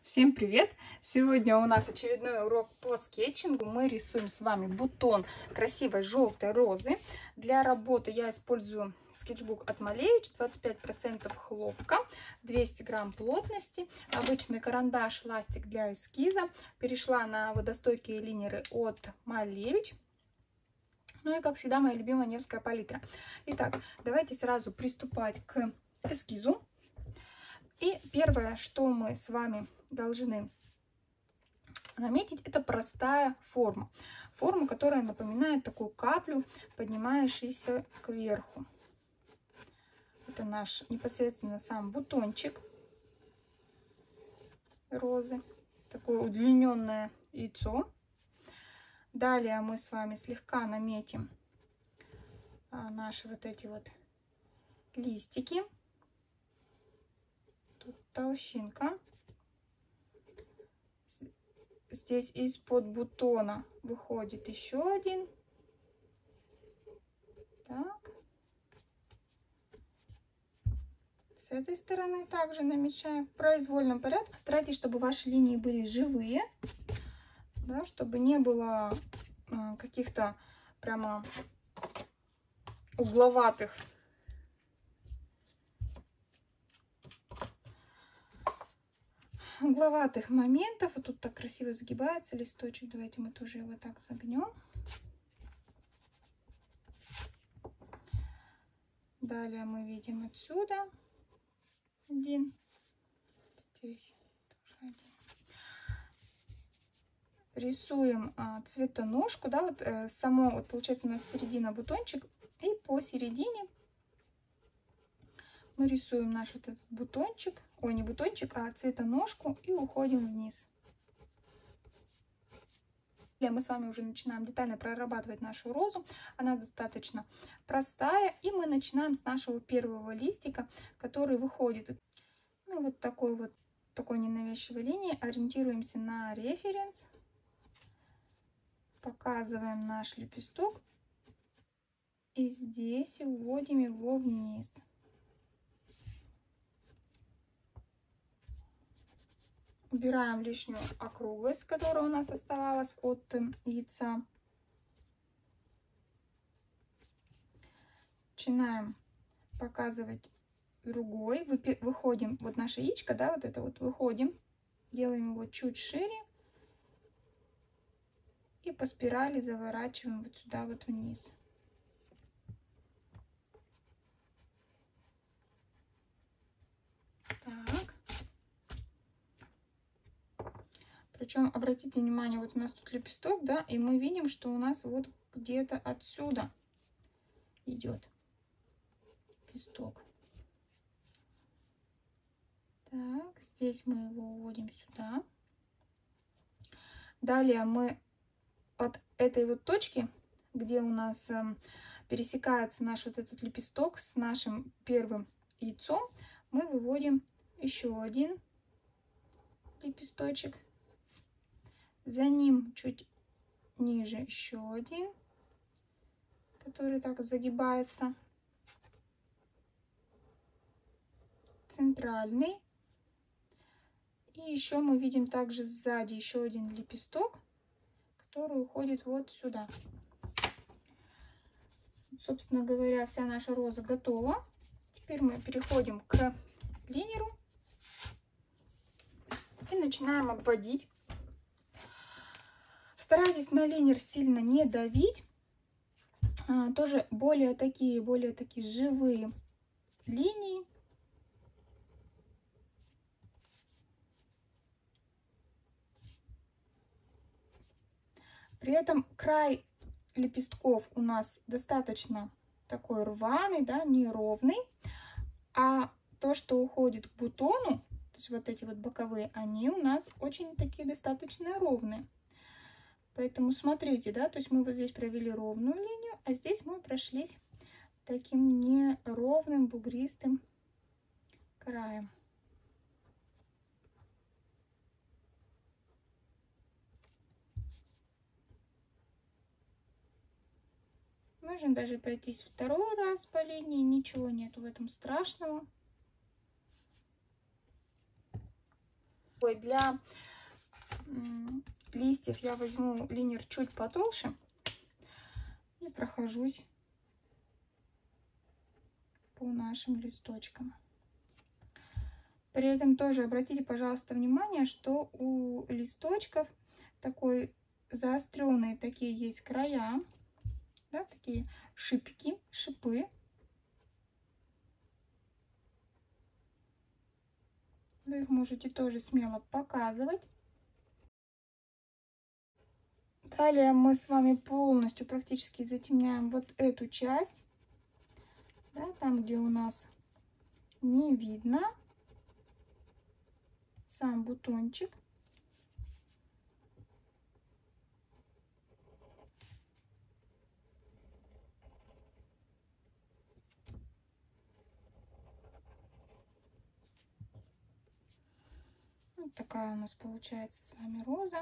Всем привет! Сегодня у нас очередной урок по скетчингу. Мы рисуем с вами бутон красивой желтой розы. Для работы я использую скетчбук от Малевич, 25% хлопка, 200 грамм плотности, обычный карандаш, ластик для эскиза. Перешла на водостойкие линеры от Малевич. Ну и, как всегда, моя любимая Невская палитра. Итак, давайте сразу приступать к эскизу. И первое, что мы с вами должны наметить, это простая форма. Форма, которая напоминает такую каплю, поднимающуюся кверху. Это наш непосредственно сам бутончик розы. Такое удлиненное яйцо. Далее мы с вами слегка наметим наши вот эти вот листики. Тут толщинка. Здесь из-под бутона выходит еще один. Так. С этой стороны также намечаем в произвольном порядке. Старайтесь, чтобы ваши линии были живые, да, чтобы не было каких-то прямо угловатых моментов. Вот тут так красиво загибается листочек. Давайте мы тоже его так загнем. Далее мы видим отсюда один, здесь тоже один. Рисуем цветоножку, да, вот само, вот получается у нас середина бутончик, и посередине мы рисуем наш вот этот бутончик, ой, не бутончик, а цветоножку, и уходим вниз. Мы с вами уже начинаем детально прорабатывать нашу розу. Она достаточно простая, и мы начинаем с нашего первого листика, который выходит. Ну, вот такой ненавязчивой линии. Ориентируемся на референс, показываем наш лепесток и здесь уводим его вниз. Убираем лишнюю округлость, которая у нас оставалась от яйца. Начинаем показывать другой. Выходим, вот наше яичко, да, вот это вот выходим. Делаем его чуть шире. И по спирали заворачиваем вот сюда вот вниз. Так. Причем обратите внимание, вот у нас тут лепесток, да, и мы видим, что у нас вот где-то отсюда идет лепесток. Так, здесь мы его уводим сюда. Далее мы от этой вот точки, где у нас пересекается наш вот этот лепесток с нашим первым яйцом, мы выводим еще один лепесточек. За ним чуть ниже еще один, который так загибается. Центральный. И еще мы видим также сзади еще один лепесток, который уходит вот сюда. Собственно говоря, вся наша роза готова. Теперь мы переходим к линеру и начинаем обводить. Старайтесь на линер сильно не давить. Тоже более такие живые линии. При этом край лепестков у нас достаточно такой рваный, да, неровный. А то, что уходит к бутону, то есть вот эти вот боковые, они у нас очень такие достаточно ровные. Поэтому смотрите, да, то есть мы вот здесь провели ровную линию, а здесь мы прошлись таким неровным бугристым краем. Можно даже пройтись второй раз по линии, ничего нет в этом страшного. Ой, для листьев я возьму линер чуть потолще и прохожусь по нашим листочкам. При этом тоже обратите, пожалуйста, внимание, что у листочков такой заостренные такие есть края, да, такие шипики, шипы. Вы их можете тоже смело показывать. Далее мы с вами полностью практически затемняем вот эту часть, да, там, где у нас не видно сам бутончик. Вот такая у нас получается с вами роза.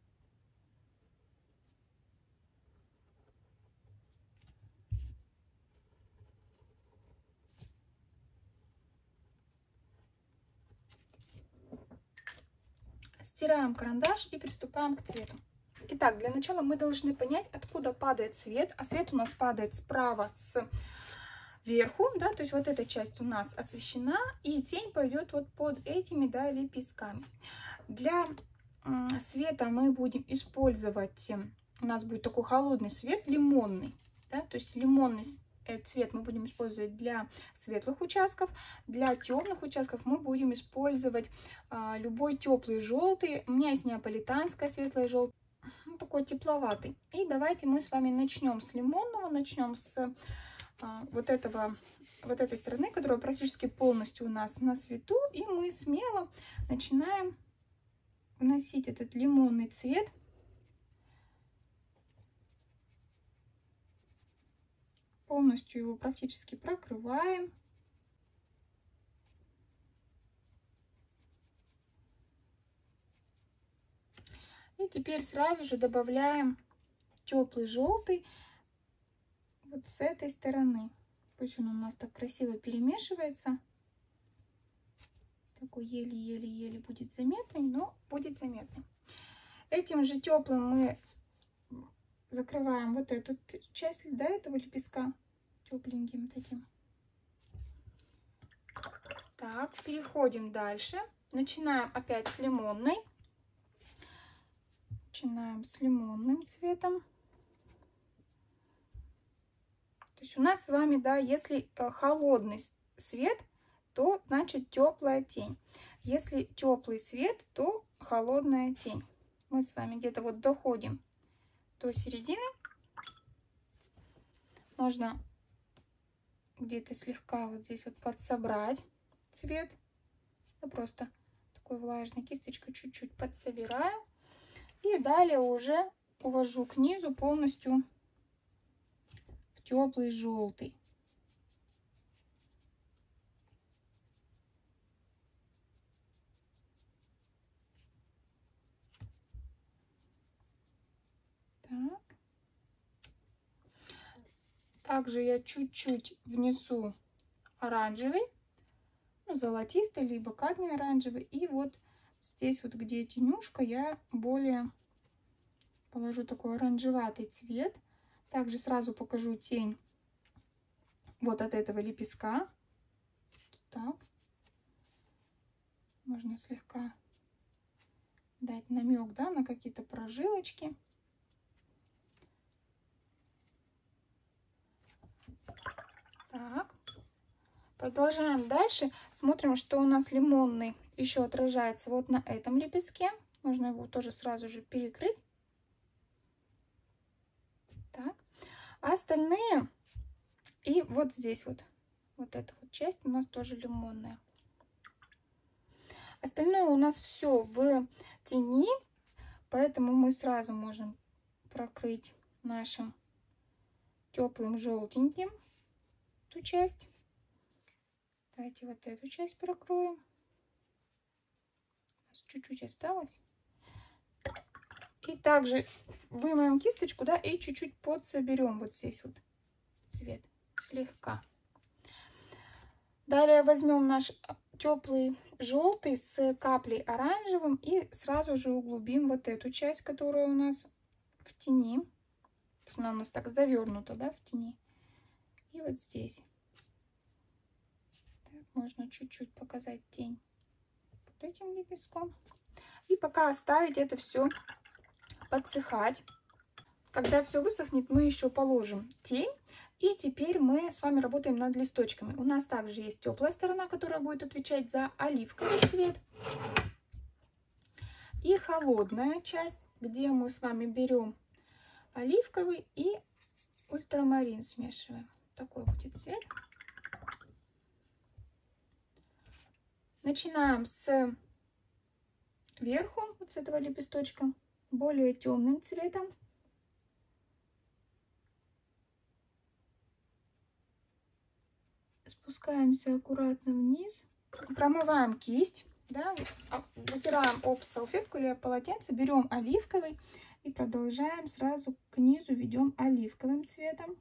Стираем карандаш и приступаем к цвету. Итак, для начала мы должны понять, откуда падает свет. А свет у нас падает справа сверху, да, то есть вот эта часть у нас освещена, и тень пойдет вот под этими, да, лепестками. Для света мы будем использовать, у нас будет такой холодный свет, лимонный, да, то есть лимонный цвет мы будем использовать для светлых участков. Для темных участков мы будем использовать любой теплый желтый. У меня есть неаполитанская светлая желтая, ну, такой тепловатый. И давайте мы с вами начнем с лимонного, начнем с вот этой стороны, которая практически полностью у нас на свету, и мы смело начинаем вносить этот лимонный цвет полностью, его практически прокрываем. И теперь сразу же добавляем теплый желтый вот с этой стороны. Пусть он у нас так красиво перемешивается. Такой еле-еле-еле будет заметный, но будет заметный. Этим же теплым мы закрываем вот эту часть, да, этого лепестка тепленьким таким. Так, переходим дальше. Начинаем опять с лимонной. Начинаем с лимонным цветом. То есть у нас с вами, да, если холодный свет, то значит теплая тень. Если теплый свет, то холодная тень. Мы с вами где-то вот доходим до середины. Можно где-то слегка вот здесь вот подсобрать цвет. Я просто такой влажной кисточкой чуть-чуть подсобираю. И далее уже увожу к низу полностью в теплый желтый. Так. Также я чуть-чуть внесу оранжевый, ну, золотистый, либо кадмий оранжевый. И вот здесь вот, где тенюшка, я более положу такой оранжеватый цвет. Также сразу покажу тень вот от этого лепестка. Так. Можно слегка дать намек, да, на какие-то прожилочки. Так. Продолжаем дальше. Смотрим, что у нас лимонный еще отражается вот на этом лепестке. Можно его тоже сразу же перекрыть. Так. А остальные и вот здесь вот эта вот часть у нас тоже лимонная. Остальное у нас все в тени, поэтому мы сразу можем прокрыть нашим теплым желтеньким эту часть. Давайте вот эту часть прокроем. Чуть-чуть осталось. И также вымоем кисточку, да, и чуть-чуть подсоберем вот здесь вот цвет слегка. Далее возьмем наш теплый желтый с каплей оранжевым и сразу же углубим вот эту часть, которая у нас в тени. То есть она у нас так завернута, да, в тени. И вот здесь. Так, можно чуть-чуть показать тень под этим лепестком. И пока оставить это все подсыхать. Когда все высохнет, мы еще положим тень. И теперь мы с вами работаем над листочками. У нас также есть теплая сторона, которая будет отвечать за оливковый цвет. И холодная часть, где мы с вами берем оливковый и ультрамарин смешиваем. Такой будет цвет. Начинаем с верху, вот с этого лепесточка, более темным цветом. Спускаемся аккуратно вниз. Промываем кисть, да, вытираем об салфетку или об полотенце, берем оливковый и продолжаем сразу к низу, ведем оливковым цветом.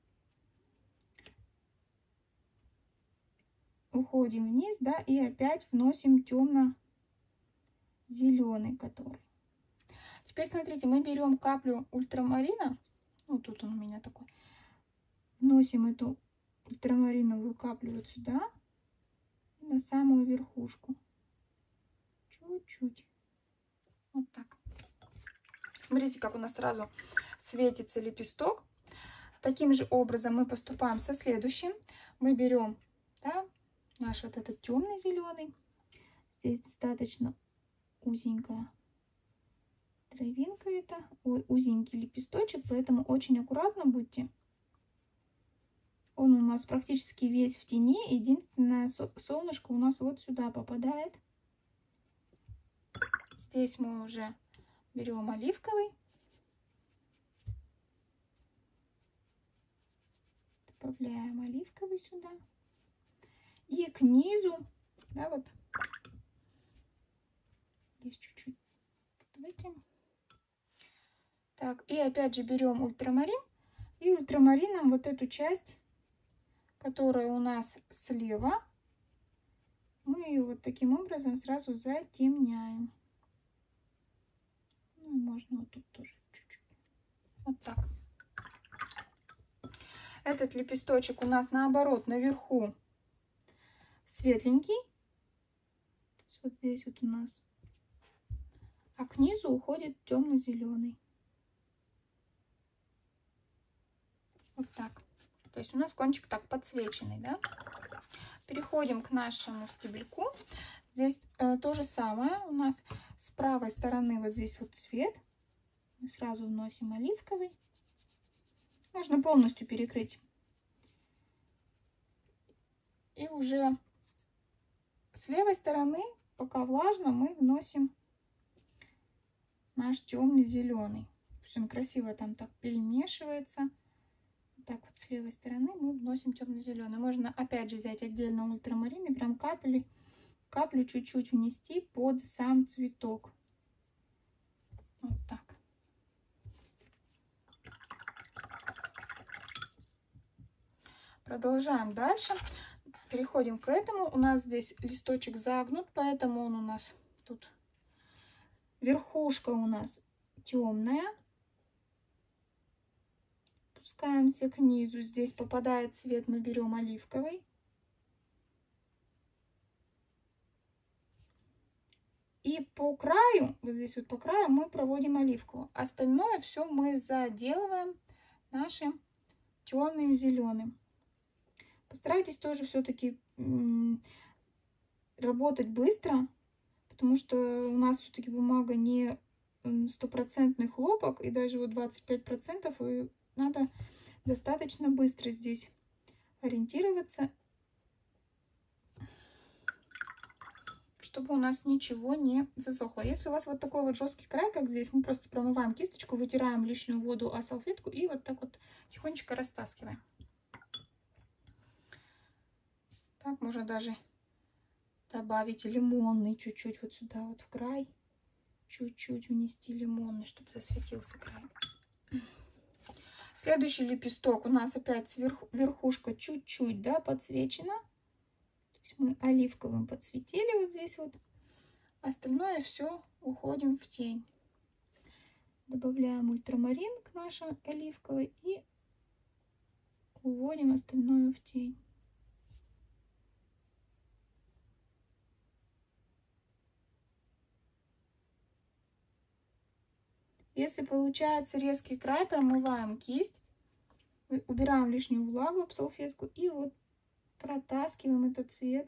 Уходим вниз, да, и опять вносим темно-зеленый, который. Теперь смотрите, мы берем каплю ультрамарина, вот тут он у меня такой, вносим эту ультрамариновую каплю вот сюда, на самую верхушку, чуть-чуть, вот так. Смотрите, как у нас сразу светится лепесток. Таким же образом мы поступаем со следующим. Мы берем, да, наш вот этот темный зеленый. Здесь достаточно узенькая травинка, это узенький лепесточек, поэтому очень аккуратно будьте. Он у нас практически весь в тени. Единственное, солнышко у нас вот сюда попадает. Здесь мы уже берем оливковый. Добавляем оливковый сюда. И к низу, да, вот здесь чуть-чуть вытянем. Так, и опять же берем ультрамарин. И ультрамарином вот эту часть, которая у нас слева, мы ее вот таким образом сразу затемняем. Ну, можно вот тут тоже чуть-чуть. Вот так. Этот лепесточек у нас наоборот наверху светленький. То есть вот здесь вот у нас. А к низу уходит темно-зеленый. Вот так. То есть у нас кончик так подсвеченный, да? Переходим к нашему стебельку. Здесь то же самое. У нас с правой стороны вот здесь вот цвет. Мы сразу вносим оливковый. Можно полностью перекрыть. И уже с левой стороны, пока влажно, мы вносим наш темный-зеленый. Пусть он красиво там так перемешивается. Вот так вот с левой стороны мы вносим темно-зеленый. Можно опять же взять отдельно ультрамарин и прям каплю чуть-чуть внести под сам цветок. Вот так. Продолжаем дальше. Переходим к этому. У нас здесь листочек загнут, поэтому он у нас тут. Верхушка у нас темная. Спускаемся к низу. Здесь попадает цвет, мы берем оливковый. И по краю, вот здесь вот по краю мы проводим оливковую. Остальное все мы заделываем нашим темным зеленым. Постарайтесь тоже все-таки работать быстро, потому что у нас все-таки бумага не стопроцентный хлопок, и даже вот 25%, и надо достаточно быстро здесь ориентироваться, чтобы у нас ничего не засохло. Если у вас вот такой вот жесткий край, как здесь, мы просто промываем кисточку, вытираем лишнюю воду о салфетку и вот так вот тихонечко растаскиваем. Так, можно даже добавить лимонный чуть-чуть вот сюда вот в край. Чуть-чуть внести лимонный, чтобы засветился край. Следующий лепесток у нас опять верхушка чуть-чуть, да, подсвечена. есть мы оливковым подсветили вот здесь вот. Остальное все уходим в тень. Добавляем ультрамарин к нашей оливковой и уводим остальное в тень. Если получается резкий край, промываем кисть, убираем лишнюю влагу в салфетку и вот протаскиваем этот цвет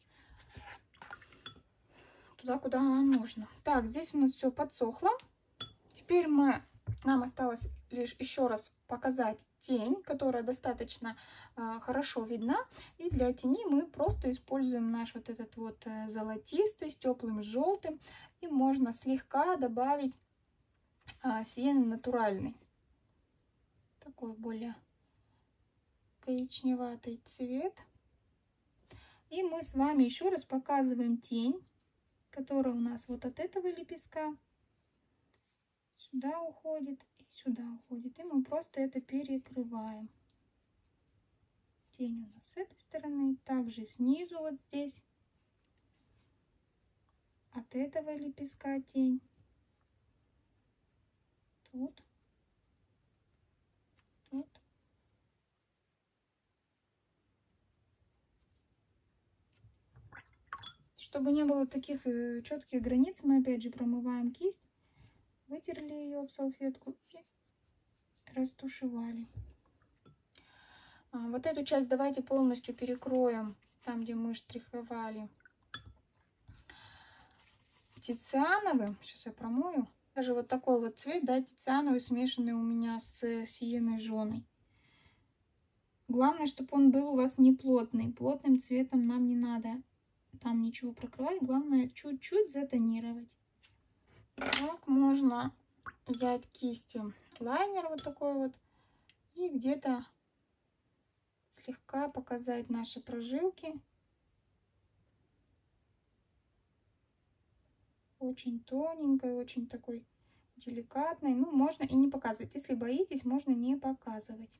туда, куда нам нужно. Так, здесь у нас все подсохло. Теперь нам осталось лишь еще раз показать тень, которая достаточно хорошо видна. И для тени мы просто используем наш вот этот вот золотистый с теплым желтым. И можно слегка добавить сиены натуральный. Такой более коричневатый цвет. И мы с вами еще раз показываем тень, которая у нас вот от этого лепестка сюда уходит и сюда уходит. И мы просто это перекрываем. Тень у нас с этой стороны, также снизу вот здесь от этого лепестка тень. Тут. Тут. Чтобы не было таких четких границ, мы опять же промываем кисть, вытерли ее об салфетку и растушевали. Вот эту часть давайте полностью перекроем, там где мы штриховали тициановым. Сейчас я промою. Даже вот такой вот цвет, да, тициановый, смешанный у меня с сиеной жженой. Главное, чтобы он был у вас не плотный. Плотным цветом нам не надо там ничего прокрывать. Главное чуть-чуть затонировать. Так, можно взять кисти лайнер вот такой вот и где-то слегка показать наши прожилки. Очень тоненькой, очень такой деликатной. Ну, можно и не показывать. Если боитесь, можно не показывать.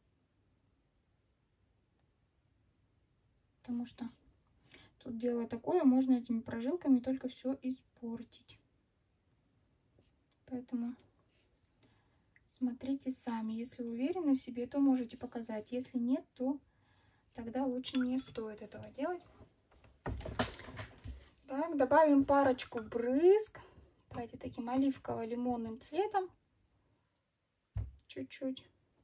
Потому что тут дело такое, можно этими прожилками только все испортить. Поэтому смотрите сами. Если уверены в себе, то можете показать. Если нет, то тогда лучше не стоит этого делать. Так, добавим парочку брызг. Давайте таким оливково-лимонным цветом. Чуть-чуть.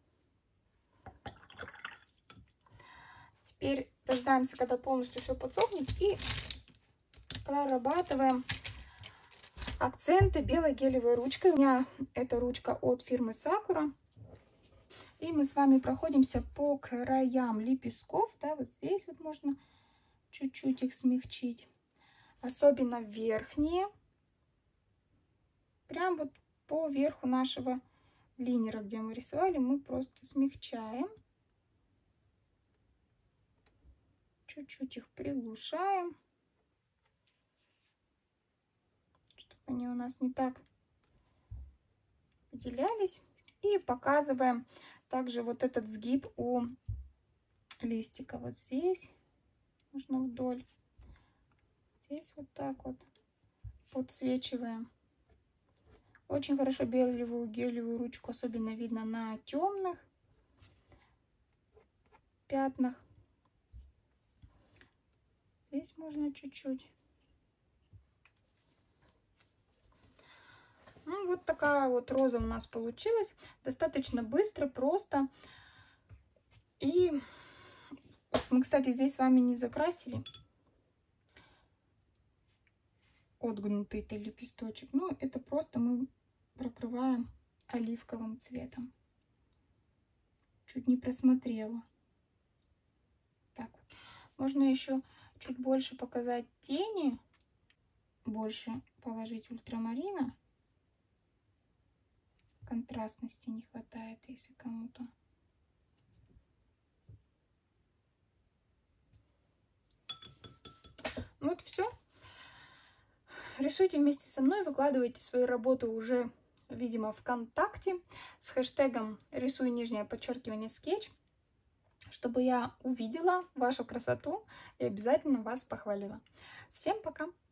Теперь дождаемся, когда полностью все подсохнет, и прорабатываем акценты белой гелевой ручкой. У меня эта ручка от фирмы Sakura. И мы с вами проходимся по краям лепестков. Да, вот здесь вот можно чуть-чуть их смягчить. Особенно верхние. Прям вот по верху нашего линера, где мы рисовали, мы просто смягчаем. Чуть-чуть их приглушаем, чтобы они у нас не так выделялись. И показываем также вот этот сгиб у листика. Вот здесь можно вдоль. Здесь вот так вот подсвечиваем. Очень хорошо белую гелевую ручку особенно видно на темных пятнах. Здесь можно чуть-чуть. Ну, вот такая вот роза у нас получилась. Достаточно быстро, просто. И мы, кстати, здесь с вами не закрасили отгнутый-то лепесточек. Ну, это просто мы прокрываем оливковым цветом. Чуть не просмотрела. Так вот. Можно еще чуть больше показать тени, больше положить ультрамарина. Контрастности не хватает, если кому-то. Вот все. Рисуйте вместе со мной, выкладывайте свои работы уже, видимо, ВКонтакте с хэштегом рисуй_скетч, чтобы я увидела вашу красоту и обязательно вас похвалила. Всем пока!